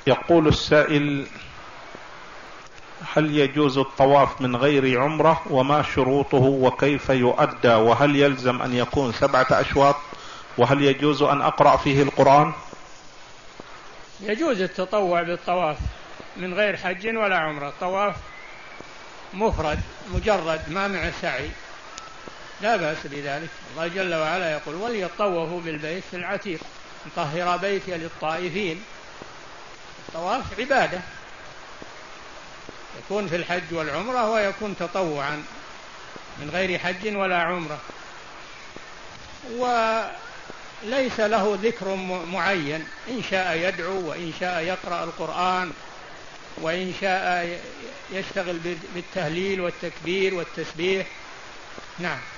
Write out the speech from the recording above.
يقول السائل: هل يجوز الطواف من غير عمرة؟ وما شروطه وكيف يؤدى؟ وهل يلزم أن يكون 7 أشواط؟ وهل يجوز أن أقرأ فيه القرآن؟ يجوز التطوع بالطواف من غير حج ولا عمرة. الطواف مفرد مجرد ما مع السعي لا بأس بذلك. الله جل وعلا يقول: وليطوفوا بالبيت العتيق طهر بيتي للطائفين. الطواف عبادة، يكون في الحج والعمرة ويكون تطوعا من غير حج ولا عمرة، وليس له ذكر معين، إن شاء يدعو وإن شاء يقرأ القرآن وإن شاء يشتغل بالتهليل والتكبير والتسبيح. نعم.